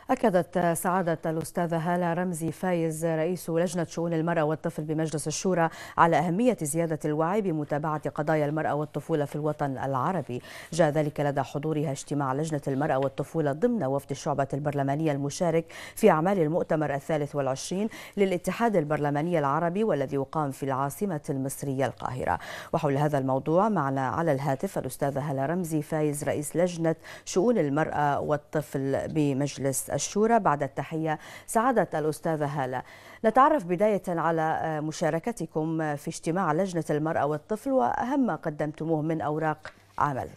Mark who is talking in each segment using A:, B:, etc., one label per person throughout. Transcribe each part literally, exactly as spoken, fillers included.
A: أكدت سعادة الأستاذة هالة رمزي فايز رئيس لجنة شؤون المرأة والطفل بمجلس الشورى على أهمية زيادة الوعي بمتابعة قضايا المرأة والطفولة في الوطن العربي. جاء ذلك لدى حضورها اجتماع لجنة المرأة والطفولة ضمن وفد الشعبة البرلمانية المشارك في أعمال المؤتمر الثالث والعشرين للاتحاد البرلماني العربي والذي يقام في العاصمة المصرية القاهرة. وحول هذا الموضوع معنا على الهاتف الأستاذة هالة رمزي فايز رئيس لجنة شؤون المرأة والطفل بمجلس الشورى. بعد التحية سعادة الأستاذة هالة، نتعرف بداية على مشاركتكم في اجتماع لجنة المرأة والطفل وأهم ما قدمتموه من أوراق عمل.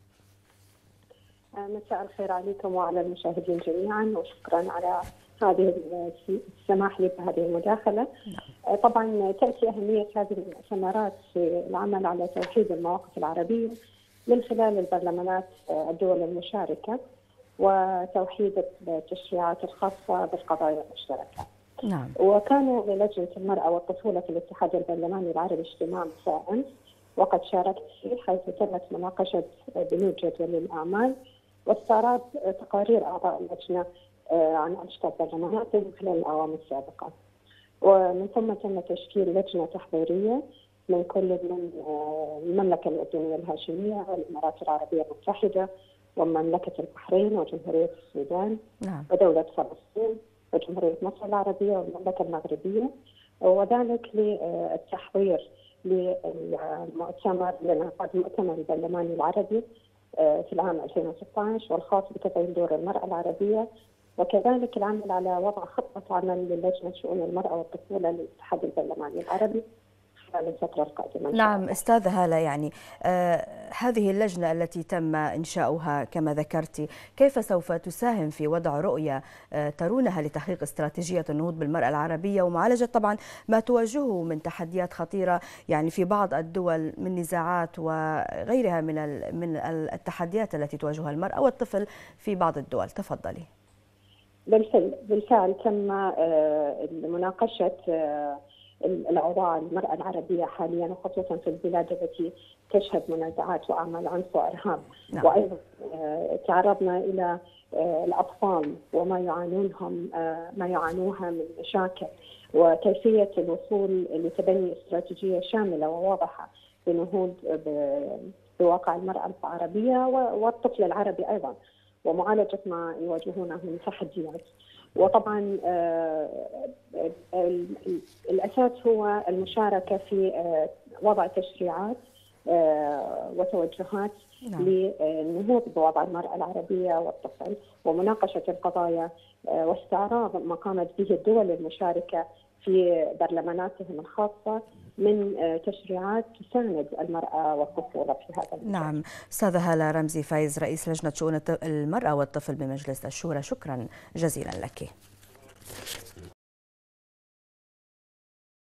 B: مساء الخير عليكم وعلى المشاهدين جميعا، وشكرا على هذه السماح لي بهذه المداخلة. طبعا تأتي أهمية هذه المؤتمرات في العمل على توحيد المواقف العربية من خلال البرلمانات الدول المشاركة وتوحيد التشريعات الخاصة بالقضايا المشتركة.
A: نعم.
B: وكان للجنة المرأة والطفولة في الاتحاد البرلماني العربي اجتماع مساء أمس، وقد شاركت فيه حيث تمت مناقشة بنود جدول الأعمال واستعراض تقارير أعضاء اللجنة عن أنشطة البرلمانات من خلال الأعوام السابقة. ومن ثم تم تشكيل لجنة تحضيرية من كل من المملكة الأردنية الهاشمية والإمارات العربية المتحدة ومملكة البحرين وجمهورية السودان.
A: نعم.
B: ودولة فلسطين وجمهورية مصر العربية والمملكة المغربية، وذلك للتحضير للمؤتمر لانعقاد المؤتمر البرلماني العربي في العام ألفين وستة عشر والخاص بتفعيل دور المرأة العربية، وكذلك العمل على وضع خطة عمل للجنة شؤون المرأة والطفولة للاتحاد البرلماني العربي خلال الفترة القادمة.
A: نعم أستاذة هالة، يعني آه هذه اللجنة التي تم إنشاؤها كما ذكرتي كيف سوف تساهم في وضع رؤية آه ترونها لتحقيق استراتيجية النهوض بالمرأة العربية ومعالجة طبعا ما تواجهه من تحديات خطيرة يعني في بعض الدول من نزاعات وغيرها من من التحديات التي تواجهها المرأة والطفل في بعض الدول؟ تفضلي.
B: بالفعل بالفعل تم آه مناقشة آه الأوضاع المرأة العربية حاليا، وخصوصا في البلاد التي تشهد منازعات وأعمال عنف وإرهاب. نعم. وأيضا تعرضنا إلى الأطفال وما يعانونهم ما يعانوها من مشاكل، وكيفية الوصول لتبني استراتيجية شاملة وواضحة للنهوض بواقع المرأة العربية والطفل العربي أيضا، ومعالجة ما يواجهونه من تحديات. وطبعا الأساس هو المشاركة في وضع تشريعات وتوجهات للنهوض بوضع المرأة العربية والطفل، ومناقشة القضايا واستعراض ما قامت به الدول المشاركة في برلماناتهم الخاصة من تشريعات تساند المرأة والطفولة في هذا المجال.
A: نعم. أستاذة هالة رمزي فايز رئيس لجنة شؤون المرأة والطفل بمجلس الشورى، شكرا جزيلا لك.